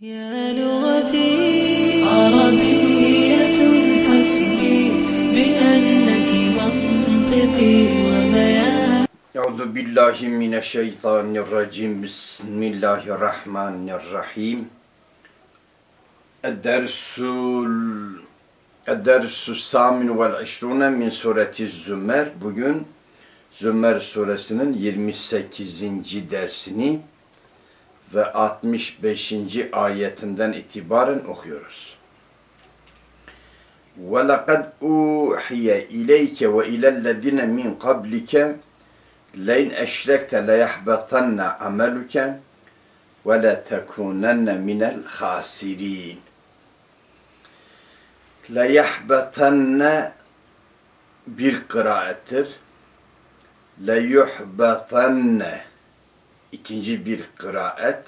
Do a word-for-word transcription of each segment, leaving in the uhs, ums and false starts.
يا لغتي عربية حسبي بأنك منطقي وبيان. أعوذ بالله من الشيطان الرجيم. بسم الله الرحمن الرحيم. الدرس الدرس الثامن والعشرون min sureti Zümer. Bugün Zümer suresinin yirmi sekizinci dersini ve altmış beşinci ayetinden itibaren okuyoruz. وَلَقَدْ اُوحِيَ اِلَيْكَ وَاِلَى الَّذِينَ مِنْ قَبْلِكَ لَيْنْ اَشْرَكْتَ لَيَحْبَطَنَّ عَمَلُكَ وَلَتَكُونَنَّ مِنَ الْخَاسِرِينَ. لَيَحْبَطَنَّ bir kıraattir. لَيُحْبَطَنَّ ikinci bir kıraat.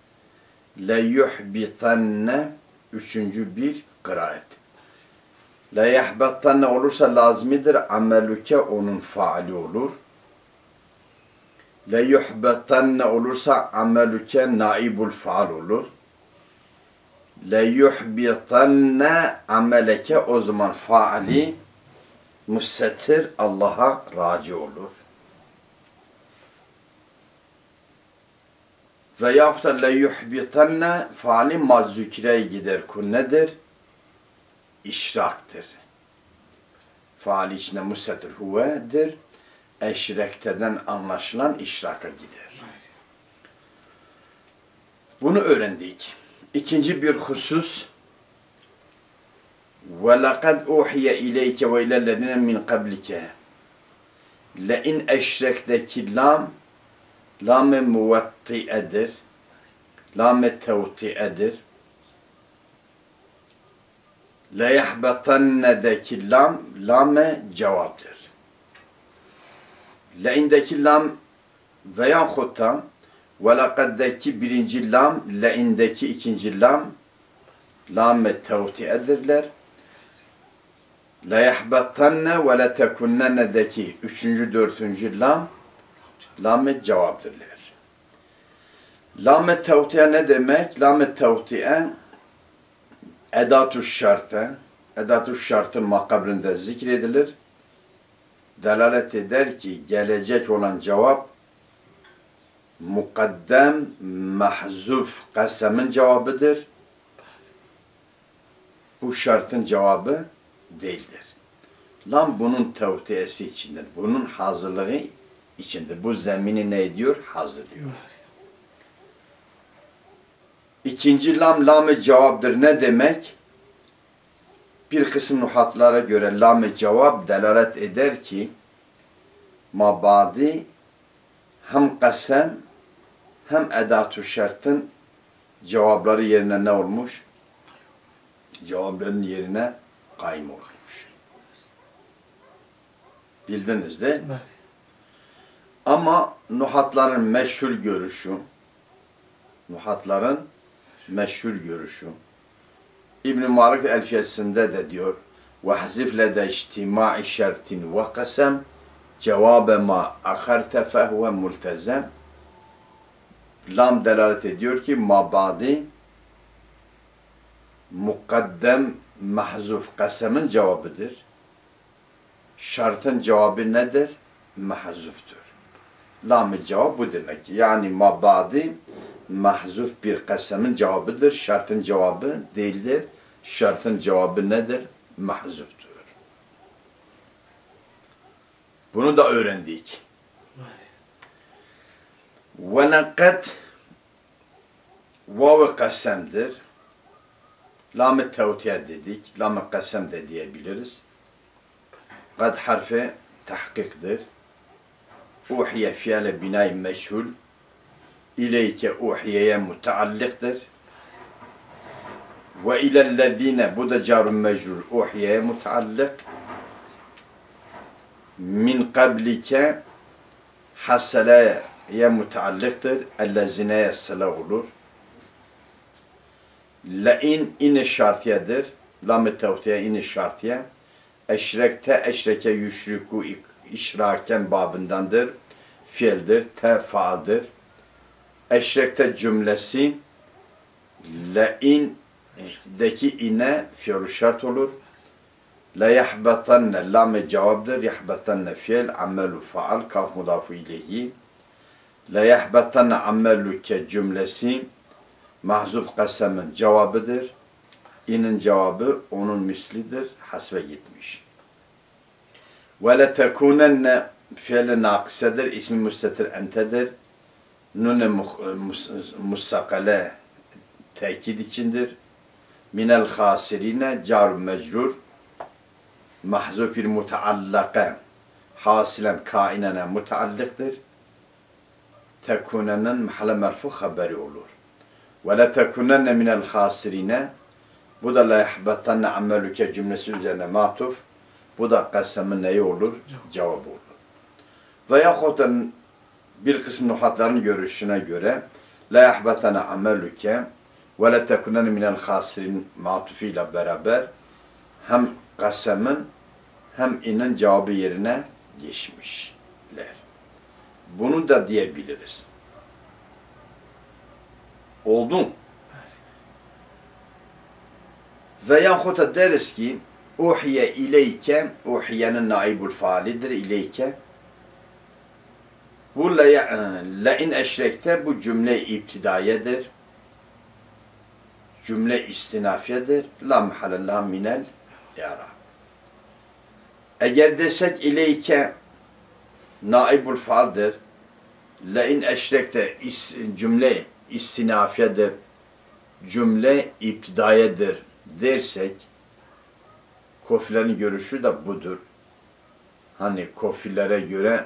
لَيُحْبِطَنَّ üçüncü bir kıraat. لَيَحْبَطَنَّ olursa lazimidir. Amelüke onun faali olur. لَيُحْبَطَنَّ olursa amelüke naibul faal olur. لَيُحْبِطَنَّ ameleke o zaman faali müssettir, Allah'a raci olur. Veyahut da leyuhbitanne faali mazzükireye gider. Kun nedir? İşraktır. Faali içinde müssettir huvedir. Eşrekteden anlaşılan işraka gider. Bunu öğrendik. İkinci bir husus وَلَقَدْ اُوحِيَ اِلَيْكَ وَاِلَى الَّذِينَ مِنْ قَبْلِكَ لَاِنْ eşrekteki lam lam-ı muvatti'edir. Lam-ı tevti'edir. لَيَحْبَطَنَّ'deki lam lam-ı cevaptır. لَاِنْdeki lam veyahut da وَلَقَدْ'deki birinci lam لَاِنْdeki ikinci lam lam-ı tevti'edirler. لَيَحْبَطَنَّ وَلَتَكُنَّنَّ'deki üçüncü, dördüncü lam lam-ı cevaptırlar. Lam-ı tevti'e ne demek? Lam-ı tevti'e edat-ı şartı, edat-ı şartın makabrinde zikredilir. Delalet eder ki gelecek olan cevap mukaddem mahzuf kasemin cevabıdır. Bu şartın cevabı değildir. Lam bunun tevtiesi içindir. Bunun hazırlığı içindir. Bu zemini ne ediyor? Hazırlıyor. İkinci lam, lam-ı cevaptır. Ne demek? Bir kısım nuhatlara göre lam-ı cevap delalet eder ki mabadi hem kasem hem edat-ı şartın cevapları yerine ne olmuş? Cevapların yerine kaym olmuş. Bildiniz değil mi? Evet. Ama nuhatların meşhur görüşü, nuhatların meşhur görüşü, İbn-i Malik Elfiyesinde de diyor, وَحْزِفْ لَدَى اِجْتِمَاعِ شَرْتٍ وَقَسَمْ جَوَابَ مَا اَخَرْتَ فَهُوَ مُلْتَزَمْ. Lam delalet ediyor ki, mabadi, mukaddem, mahzuf, kasemin cevabıdır. Şartın cevabı nedir? Mahzuftur. Lam-ı cevap bu demek. Yani mabadi, mahzuf bir kasemin cevabıdır. Şartın cevabı değildir. Şartın cevabı nedir? Mahzuftur. Bunu da öğrendik. وَلَقَدْ vav-ı kasemdir. Lam-ı tevtiye dedik. Lam-ı kasem de diyebiliriz. Kad harfi tahkiktir. Uhiye fiile binay meşhul. İleyke uhiyeye muteallıktır. Ve ilellezine bu da carun mecrur. Uhiyeye muteallık. Min kablike haseleye muteallıktır. Ellezineye sıla olur. Le'in in şartiyedir. Lam-ı tevtiye in şartiye. Eşrekte eşreke yüşriku işraken babındandır. Fiildir. Te faaldir. Eşrekte cümlesi le'indeki ine fiil şart olur. La yahbatanne lam cevaptır. Yahbatanne fiil, amelu faal, kaf mudafu ileyhi. La yahbatanne ameluke cümlesi mahzuf kasemin cevabıdır. İnin cevabı onun mislidir. Hasbe gitmiş. Ve le tekunenne fiil-i nakisedir. İsmi müstetir entedir. Nun-i mussakale tekid içindir. Minel hasirine car mecrur. Mahzufil mutaallaka hasilen kainene mutaallıktır. Tekunenin mahalle merfu haberi olur. Ve le tekunenne minel hasirine, bu da la yahbatanne ameluke cümlesi üzerine matuf. Bu da kasemin neyi olur? Cevabı olur. Ve yahut bir kısım nuhatların görüşüne göre la yahbatanne ameluke ve le tekunenne minel hasirin matufuyla beraber hem kasemin hem inin cevabı yerine geçmişler. Bunu da diyebiliriz. Oldu mu? Ve yahut da deriz ki uhiye ileyke, uhiyenin naibul faalidir ileyke. Bu le'in eşrekte bu cümle iptidayedir. Cümle istinafiyedir. La mahallellaha minel i'rab. Eğer desek ileyke naibul faaldir. Le'in eşrekte is, cümle istinafiyedir. Cümle iptidayedir dersek kofilerin görüşü de budur. Hani kofilere göre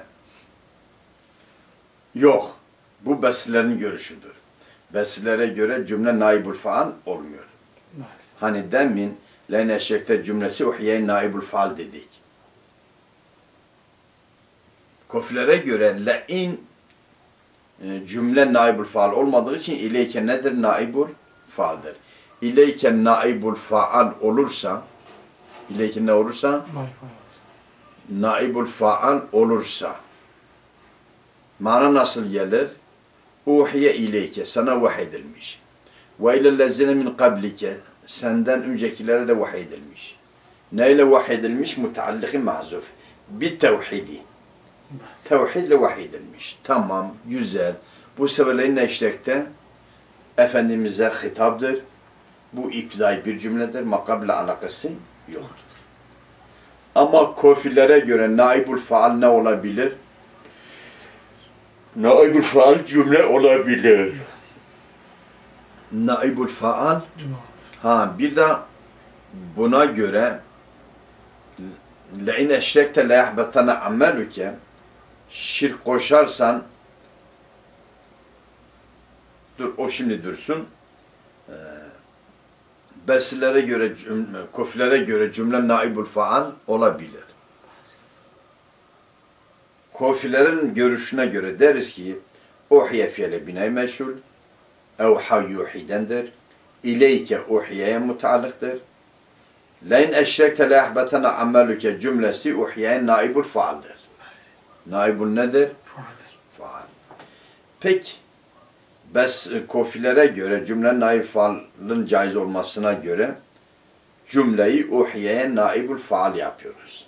yok. Bu besilerin görüşüdür. Besilere göre cümle naibul faal olmuyor. Hani demin le'in eşrekte cümlesi uhiye naibul faal dedik. Kofilere göre le'in cümle naibul faal olmadığı için ileyke nedir? Naibul faaldir. İleyke naibul faal olursa ileyke ne olursa? Naibul faal olursa mana nasıl gelir? Uhiye ileyke, sana vahyedilmiş. Ve ilellezine min kablike, senden öncekilere de vahyedilmiş. Neyle vahyedilmiş? Mutaallık-ı mahzuf. Bir tevhidi. Tevhidle vahyedilmiş. Tamam, güzel. Bu seferlerin eşrekte Efendimiz'e hitaptır. Bu iptidai bir cümledir. Makable alakası yoktur. Ama kofilere göre naibul faal ne olabilir? Naibul faal cümle olabilir. Naibul faal ha bir de buna göre le'in eşrekte le yahbatana ameluke, şirk koşarsan dur o şimdi dursun. Ee, besilere göre cümle, kofilere göre cümle naibul faal olabilir. Kofilerin görüşüne göre deriz ki uhiye fiile binay meşhul evha yuhidendir. İleyke uhiyeye mutaallıktır. Le'in eşrekte le yahbatana ameluke cümlesi uhiye'nin naibul faaldir. Naibul nedir? Faal. Peki bes kofilere göre cümle naib faalın caiz olmasına göre cümleyi uhiye'ye naibul faal yapıyoruz.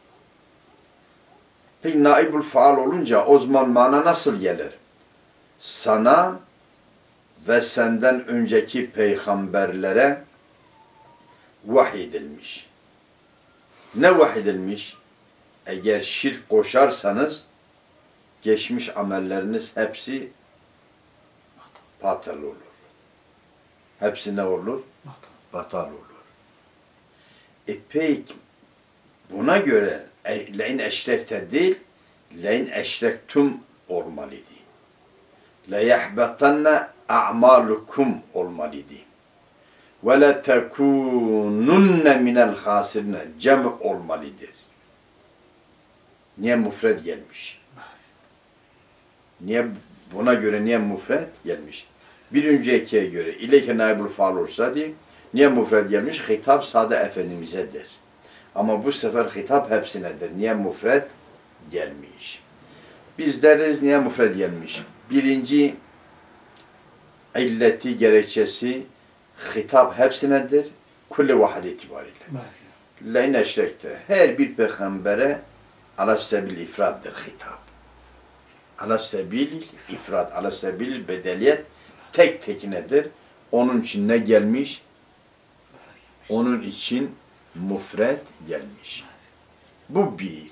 Peki naibul faal olunca o zaman mana nasıl gelir? Sana ve senden önceki peygamberlere vahyedilmiş. Ne vahyedilmiş? Eğer şirk koşarsanız geçmiş amelleriniz hepsi batıl olur. Hepsi ne olur? Batal olur. E peki buna göre le'in eşrekte değil, le'in eşrektum olmalıydı. Le yahbatanne a'malukum olmalıydı. Ve le tekununne minel hasirine cem olmalıdır. Niye mufred gelmiş? Niye buna göre niye mufred gelmiş? Bir öncekiye göre ileyke naibul faal olsa diye niye mufred gelmiş? Hitap sade Efendimiz'edir. Ama bu sefer hitap hepsinedir. Niye mufred gelmiş? Biz deriz niye mufred gelmiş? Birinci illeti gerekçesi hitap hepsinedir. Kulli vahid itibariyle. Leyn eşrekte. Her bir peygambere ala sebil ifraddır hitap. Ala sebil ifrad, ala sebil bedeliyet tek tekinedir. Onun için ne gelmiş? Onun için mufred gelmiş. Bu bir.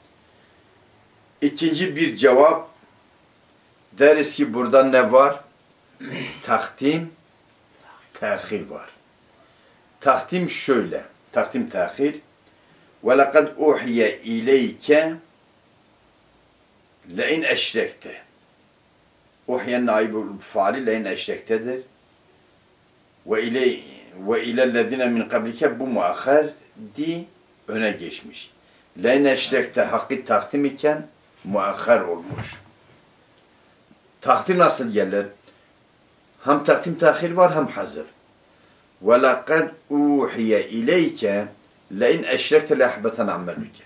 İkinci bir cevap deriz ki burada ne var? Takdim, tehir var. Takdim şöyle. Takdim, tehir. Ve lekad uhiye ileyke le'in eşrekte. Uhiye naibul faali le'in eşrektedir. Ve ile ve ilellezine min kablike bu muahher di öne geçmiş. Le'in eşrekte hakkı takdim iken muahher olmuş. Takdim nasıl gelir? Hem takdim tehir var hem hazır. Ve lekad uhiye ileyke le'in eşrekte le'ahbeten amelüke.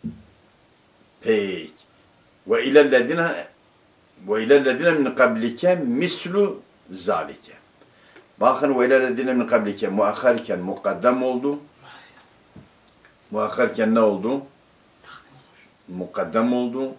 Peki. Ve ilellezine ve ilellezine min kablike mislu zalike. Bakın ve ilellezine min kablike muahharken mukaddem oldu. Muahharken ne oldu? Mukaddem oldu.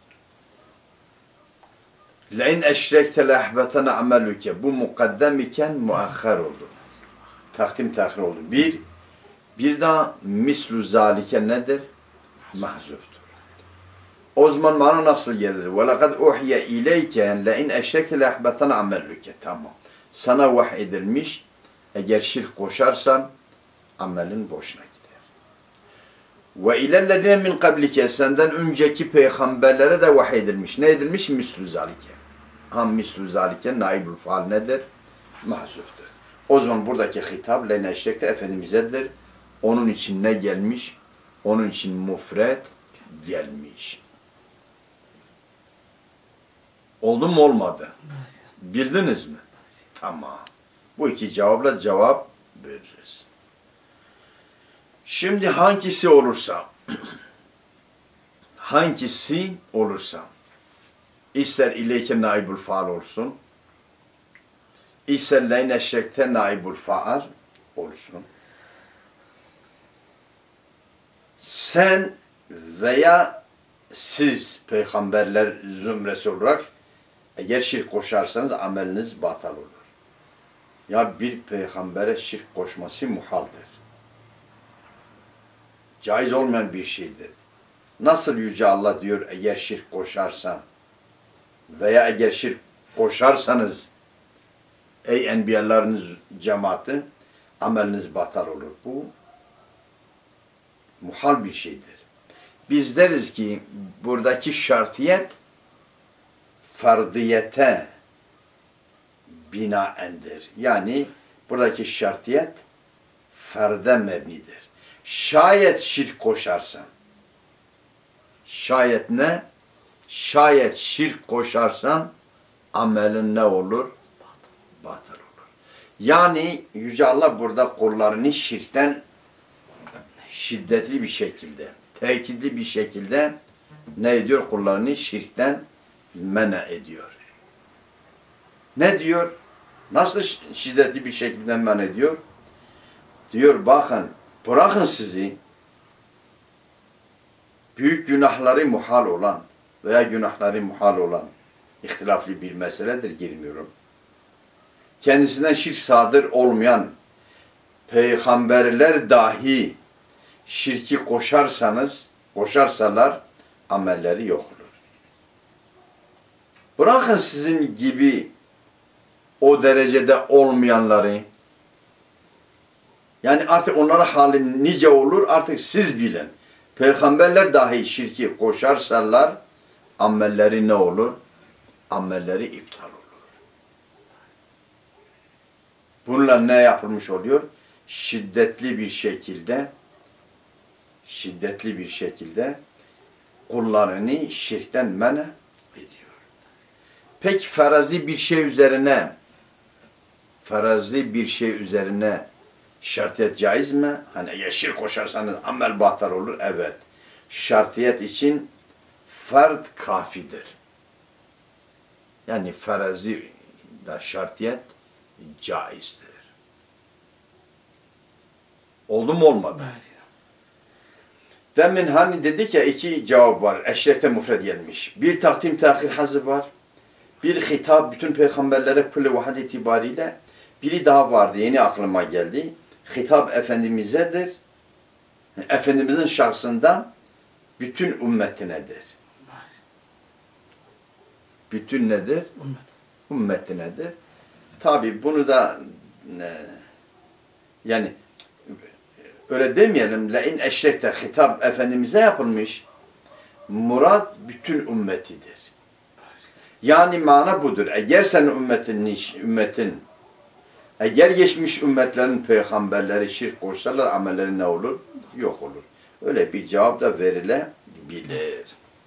Le'in eşrekte le'ahbeten amelüke. Bu mukaddem iken muahhar oldu. Takdim tehir oldu. Bir, bir daha mislu zalike nedir? Mahzuftur. O zaman mana nasıl gelir? وَلَقَدْ اُحْيَ اِلَيْكَ لَاِنْ اَشْرَكْتَ لَاَحْبَتَنَ عَمَلُّكَ. Tamam. Sana vahyedilmiş. Eğer şirk koşarsan amelin boşuna gider. وَاِلَى الَّذِينَ مِنْ قَبْلِكَ. Senden önceki peygamberlere de vahyedilmiş. Ne edilmiş? Mislu zalike. Ham mislu zalike naibul faal nedir? Mahzuftur. O zaman buradaki hitap le'in eşrekte Efendimiz'edir. Onun için ne gelmiş? Onun için mufred gelmiş. Oldu mu olmadı? Bildiniz mi? Tamam. Bu iki cevapla cevap veririz. Şimdi hangisi olursa hangisi olursa ister ileyke naibul faal olsun, ister le'in eşrekte naibul faal olsun. Sen veya siz peygamberler zümresi olarak eğer şirk koşarsanız ameliniz batıl olur. Ya bir peygambere şirk koşması muhaldir. Caiz olmayan bir şeydir. Nasıl Yüce Allah diyor eğer şirk koşarsan veya eğer şirk koşarsanız ey enbiyalarınız cemaati ameliniz batıl olur. Bu muhal bir şeydir. Biz deriz ki buradaki şartiyet fardiyete binaendir. Yani buradaki şartiyet ferde mebnidir. Şayet şirk koşarsan, şayet ne? Şayet şirk koşarsan amelin ne olur? Batıl olur. Yani Yüce Allah burada kullarını şirkten şiddetli bir şekilde, tekitli bir şekilde ne ediyor? Kullarını şirkten mena ediyor. Ne diyor? Nasıl şiddetli bir şekilde men ediyor? Diyor bakın, bırakın sizi büyük günahları muhal olan veya günahları muhal olan ihtilaflı bir meseledir, girmiyorum. Kendisinden şirk sadır olmayan peygamberler dahi şirki koşarsanız, koşarsalar amelleri yok olur. Bırakın sizin gibi o derecede olmayanları, yani artık onların hali nice olur artık siz bilin. Peygamberler dahi şirki koşarsalar amelleri ne olur? Amelleri iptal olur. Bununla ne yapılmış oluyor? Şiddetli bir şekilde şiddetli bir şekilde kullarını şirkten men ediyor. Peki farazi bir şey üzerine farazi bir şey üzerine şartiyet caiz mi? Hani eğer şirk koşarsanız amel batıl olur. Evet. Şartiyet için fard kafidir. Yani farazi da şartiyet caizdir. Oldu mu olmadı? Demin hani dedik ya iki cevap var. Eşrekte mufred gelmiş. Bir takdim tahir hazır var. Bir hitap bütün peygamberlere kulli vahid itibariyle. Biri daha vardı. Yeni aklıma geldi. Hitap Efendimiz'edir. Efendimiz'in şahsında bütün ümmetinedir. Bütün nedir? Ümmet. Ümmetinedir. Tabi bunu da e, yani öyle demeyelim. La in eşrekte hitap Efendimiz'e yapılmış. Murad bütün ümmetidir. Yani mana budur. Eğer senin ümmetin, ümmetin eğer geçmiş ümmetlerin peygamberleri şirk koşsalar amelleri ne olur? Yok olur. Öyle bir cevap da verilebilir.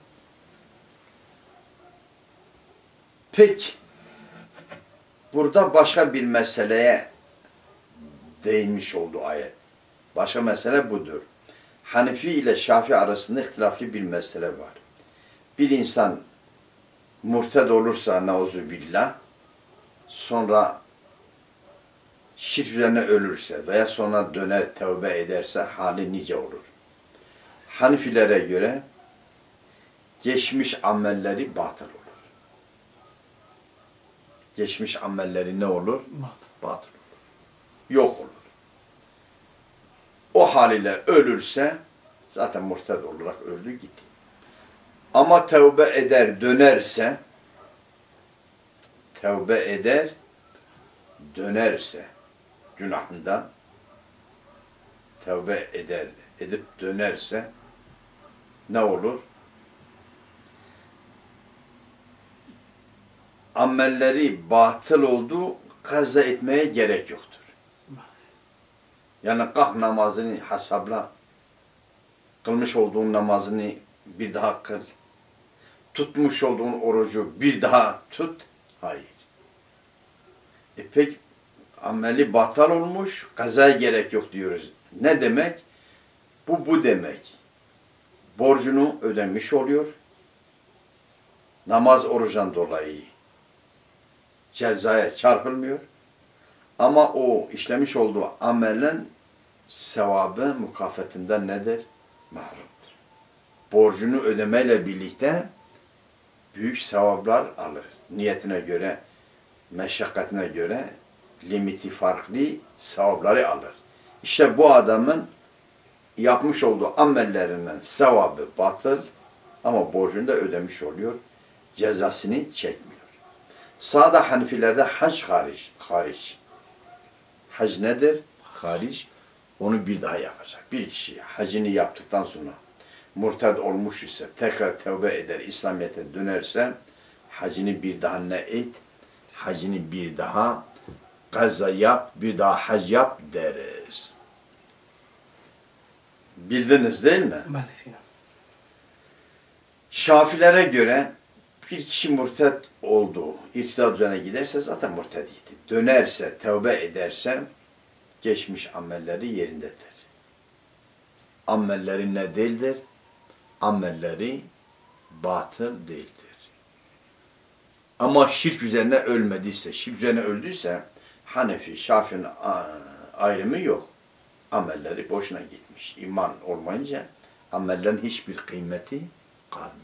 Peki, burada başka bir meseleye değinmiş oldu ayet. Başka mesele budur. Hanefi ile Şafii arasında ihtilaflı bir mesele var. Bir insan murted olursa nauzubillah, sonra şirk üzerine ölürse veya sonra döner tövbe ederse hali nice olur. Hanefilere göre geçmiş amelleri batıl olur. Geçmiş amelleri ne olur? Batıl. Batıl olur. Yok olur. O haliyle ölürse zaten murted olarak öldü gitti. Ama tevbe eder dönerse tevbe eder dönerse günahından tevbe eder edip dönerse ne olur? Amelleri batıl oldu, kaza etmeye gerek yoktur. Yani kalk namazını hesapla, kılmış olduğun namazını bir daha kıl, tutmuş olduğun orucu bir daha tut. Hayır. E peki ameli batıl olmuş, kazaya gerek yok diyoruz. Ne demek? Bu bu demek. Borcunu ödemiş oluyor. Namaz oruçtan dolayı cezaya çarpılmıyor. Ama o işlemiş olduğu amelin sevabı mükafetinden nedir? Mahrumdur. Borcunu ödemeyle birlikte büyük sevaplar alır. Niyetine göre, meşakkatine göre limiti farklı sevapları alır. İşte bu adamın yapmış olduğu amellerinin sevabı batıl ama borcunu da ödemiş oluyor. Cezasını çekmiyor. Sağda Hanefilerde hac hariç. hariç. Hac nedir? Hariç. Onu bir daha yapacak. Bir kişi hacını yaptıktan sonra murted olmuş ise tekrar tevbe eder, İslamiyet'e dönerse hacını bir daha ne et? Hacını bir daha kaza yap, bir daha hac yap deriz. Bildiniz değil mi? Maalesef. Şafilere göre bir kişi murted oldu, irtidat üzerine giderse zaten murtediydi. Dönerse, tevbe ederse geçmiş amelleri yerindedir. Amelleri ne değildir? Amelleri batıl değildir. Ama şirk üzerine ölmediyse, şirk üzerine öldüyse Hanefi, Şafii'nin ayrımı yok. Amelleri boşuna gitmiş. İman olmayınca amellerin hiçbir kıymeti kalmıyor.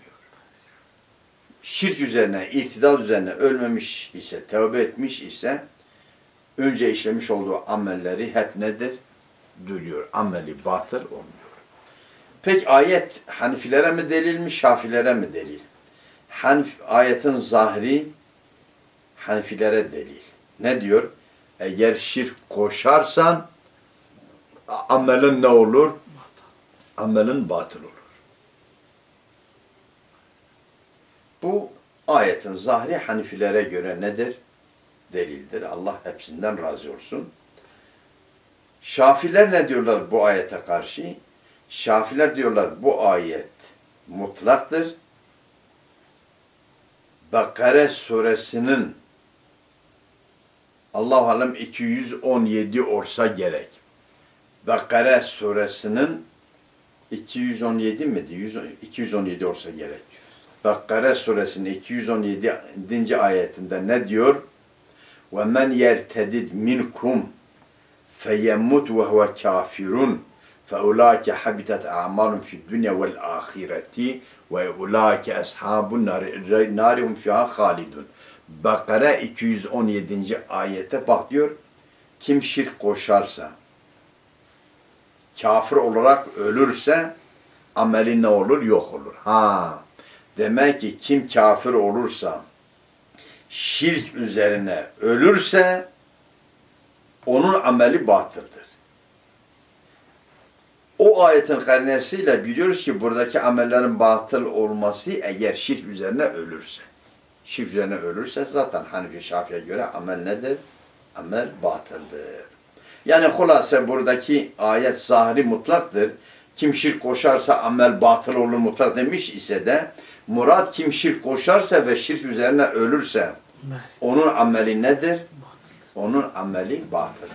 Şirk üzerine, irtidat üzerine ölmemiş ise, tövbe etmiş ise önce işlemiş olduğu amelleri hep nedir? Duruyor. Ameli batıl olmuyor. Peki ayet Hanefilere mi delil, Şafilere mi delil? Hanf, ayetin zahiri Hanefilere delil. Ne diyor? Eğer şirk koşarsan amelin ne olur? Amelin batıl olur. Bu ayetin zahiri Hanefilere göre nedir? Delildir. Allah hepsinden razı olsun. Şafiler ne diyorlar bu ayete karşı? Şafiler diyorlar bu ayet mutlaktır. Bakara suresinin Allah-u Alem iki yüz on yedi olsa gerek. Bakara suresinin iki yüz on yedi miydi? iki yüz on yedi olsa gerek. Bakara suresinin iki yüz on yedinci ayetinde ne diyor? وَمَنْ يَرْتَدِدْ مِنْكُمْ feyemmut ve huve kafirun feulaike habitat a'malun fid dunya vel ahireti ve ulaike ashabun nari hum fiha halidun. Bakara iki yüz on yedinci ayete bak diyor. Kim şirk koşarsa, kafir olarak ölürse ameli ne olur? Yok olur. Ha, demek ki kim kafir olursa, şirk üzerine ölürse onun ameli batıldır. O ayetin karinesiyle biliyoruz ki buradaki amellerin batıl olması eğer şirk üzerine ölürse. Şirk üzerine ölürse zaten Hanefi Şafii'ye göre amel nedir? Amel batıldır. Yani hulasa buradaki ayet zahiri mutlaktır. Kim şirk koşarsa amel batıl olur mutlak demiş ise de murad kim şirk koşarsa ve şirk üzerine ölürse onun ameli nedir? Onun ameli batıldır.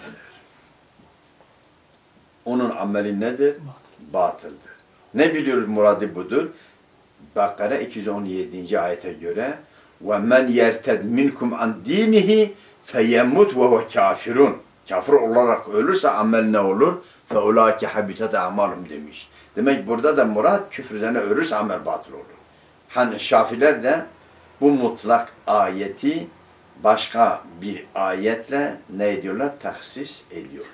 Onun ameli nedir? Batıldır. Ne biliyoruz muradı budur? Bakara iki yüz on yedinci ayete göre وَمَنْ يَرْتَدْ مِنْكُمْ عَنْ دِينِهِ فَيَمُّتْ وَهُوَ كَافِرٌ. Kafir olarak ölürse amel ne olur? فَاُولَٰئِكَ حَبِتَتْ اَعْمَالُمْ demiş. Demek burada da murad küfür üzerine ölürse amel batıl olur. Hani Şafiler de bu mutlak ayeti başka bir ayetle ne ediyorlar? Taksis ediyorlar.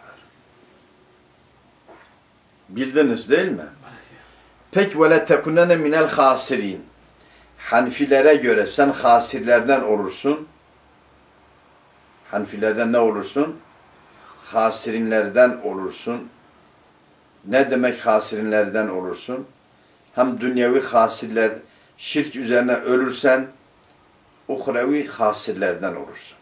Bildiniz değil mi? Peki وَلَا تَكُنَّنَ مِنَ الْخَاسِرِينَ. Hanfilere göre sen hasirlerden olursun. Hanfilerden ne olursun? Hasirinlerden olursun. Ne demek hasirinlerden olursun? Hem dünyevi hasirler, şirk üzerine ölürsen, uhrevi hasirlerden olursun.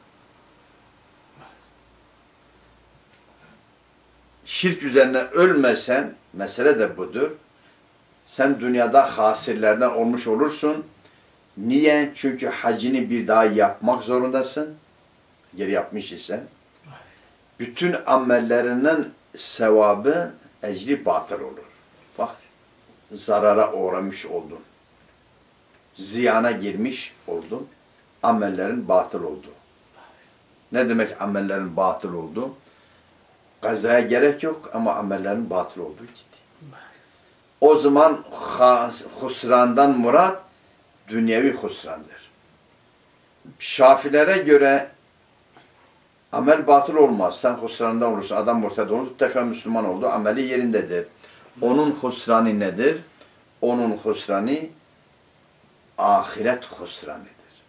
Şirk üzerine ölmesen, mesele de budur. Sen dünyada hasirlerden olmuş olursun. Niye? Çünkü hacini bir daha yapmak zorundasın. Geri yapmış isen. Bütün amellerinin sevabı, ecri batıl olur. Bak, zarara uğramış oldun. Ziyana girmiş oldun. Amellerin batıl oldu. Ne demek amellerin batıl oldu? Kazaya gerek yok ama amellerin batıl olduğu gitti. O zaman husrandan murad dünyevi husrandır. Şafilere göre amel batıl olmaz. Sen husrandan olursun. Adam murted oldu, tekrar Müslüman oldu. Ameli yerindedir. Onun husranı nedir? Onun husranı ahiret husranıdır.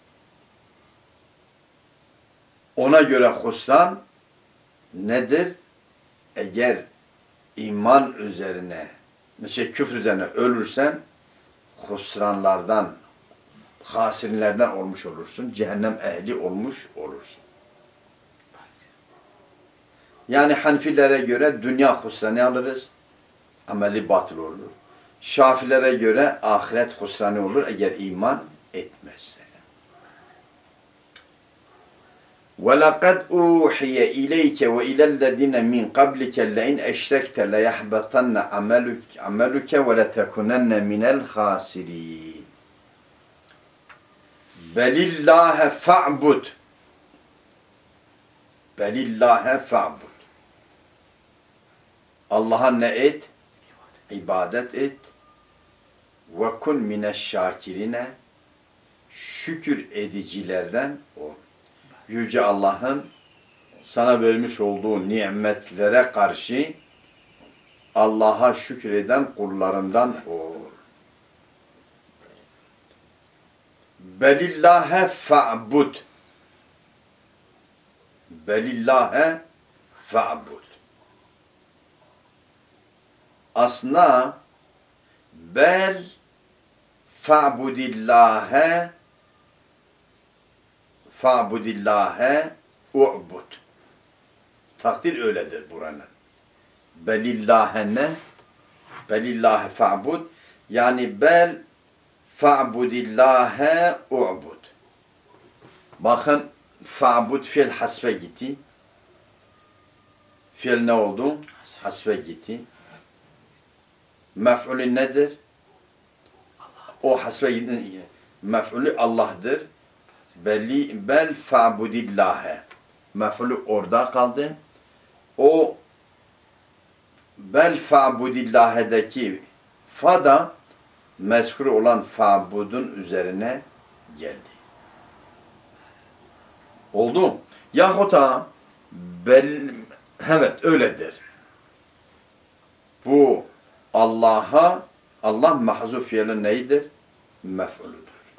Ona göre husran nedir? Eğer iman üzerine, şey, küfür üzerine ölürsen husranlardan, hasirinlerden olmuş olursun. Cehennem ehli olmuş olursun. Yani Hanfilere göre dünya husranı alırız. Ameli batıl olur. Şafilere göre ahiret husranı olur eğer iman etmezse. وَلَقَدْ اُوحِيَ اِلَيْكَ وَاِلَى الَّذِينَ مِنْ قَبْلِكَ لَاِنْ اَشْرَكْتَ لَيَحْبَطَنَّ عَمَلُكَ وَلَتَكُنَنَّ مِنَ الْخَاسِرِينَ Belillâhe fa'bud. Belillâhe fa'bud. Allah'a ne et? İbadet et. Ve kun mineşşâkirine. Şükür edicilerden ol. Yüce Allah'ın sana vermiş olduğu nimetlere karşı Allah'a şükreden kullarından ol. Belillâhe fa'bud. Belillâhe fa'bud. Aslında bel fa'budillâhe fa'budillâhe u'bud. Takdir öyledir buranın. Belillâhe ne? Belillâhe fa'bud. Yani bel fa'budillâhe u'bud. Bakın fa'bud fiil hasbe gitti. Fiil ne oldu? Hasbe gitti. Mef'ulü nedir? O hasbe gitti. Mef'ulü Allah'dır. Belli, bel fa'budillâhe. Mef'ulü orada kaldı. o bel fa'budillah'deki fa da mezkur olan fa'budun üzerine geldi. Oldu. Yahut da bel, evet öyledir. Bu Allah'a, Allah mahzuf fiilin neyidir? Mef'uludur.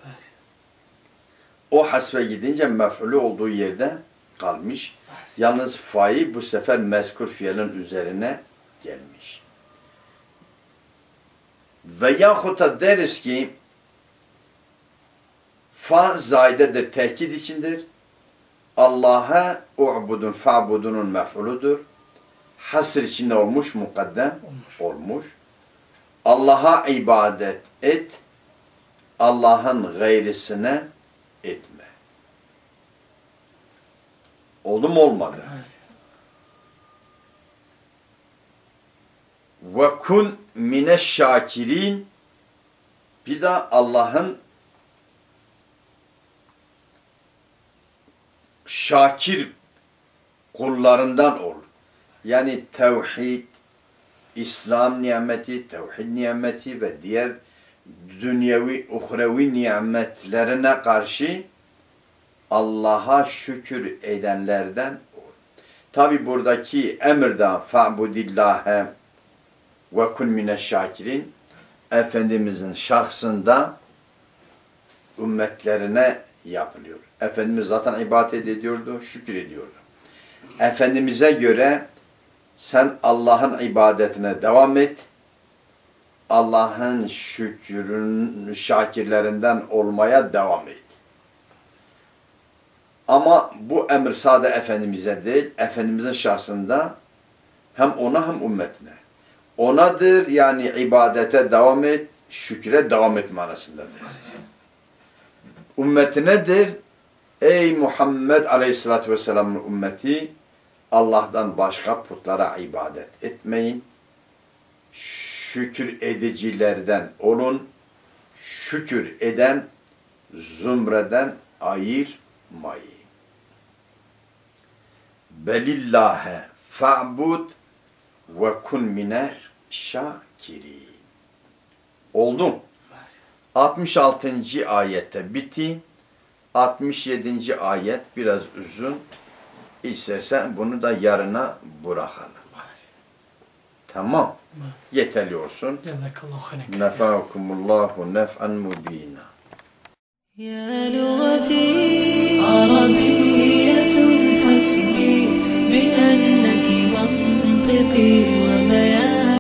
O hasbe gidince mef'ulü olduğu yerde kalmış. Yalnız fa'yı bu sefer mezkur fiilin üzerine gelmiş. Ve yahut da deriz ki fa zaidedir, tekit içindir. Allah'a u'budun, fa'budunun mef'uludur. Hasr içinde olmuş, mukaddem olmuş. olmuş. Allah'a ibadet et, Allah'ın gayrisine etme. Oldu mu olmadı? Evet. Ve kun mineşşakirin, bir de Allah'ın şakir kullarından ol. Yani tevhid, İslam nimeti, tevhid nimeti ve diğer dünyevi, uhrevi nimetlerine karşı Allah'a şükür edenlerden ol. Tabi buradaki emirden fa'budillâhe ve kun mineşşakirin, Efendimizin şahsında ümmetlerine yapılıyor. Efendimiz zaten ibadet ediyordu, şükür ediyordu. Efendimiz'e göre sen Allah'ın ibadetine devam et, Allah'ın şükürün şakirlerinden olmaya devam et. Ama bu emir sade Efendimiz'e değil, Efendimiz'in şahsında hem ona hem ümmetine. Onadır, yani ibadete devam et, şükre devam et manasındadır. Ümmetinedir, ey Muhammed Aleyhisselatü Vesselam'ın ümmeti, Allah'tan başka putlara ibadet etmeyin. Şükür edicilerden olun. Şükür eden zümreden ayırmayın. Belillâhe fa'bud ve kun mine şakirin. Oldu. altmış altıncı ayette bitti. altmış yedinci ayet biraz uzun. İstersen bunu da yarına bırakalım. Tamam. Yeterli olsun. Nefâkumullahu nef'an mubînâ. يا لغتي عربية حسبي بأنك منطقي